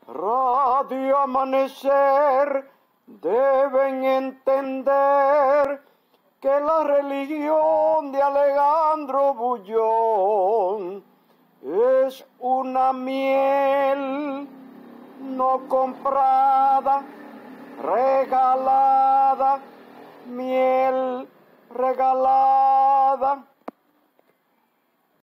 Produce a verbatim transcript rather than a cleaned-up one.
Radio Amanecer deben entender que la religión de Alejandro Bullón es una miel no comprada, regalada, miel regalada.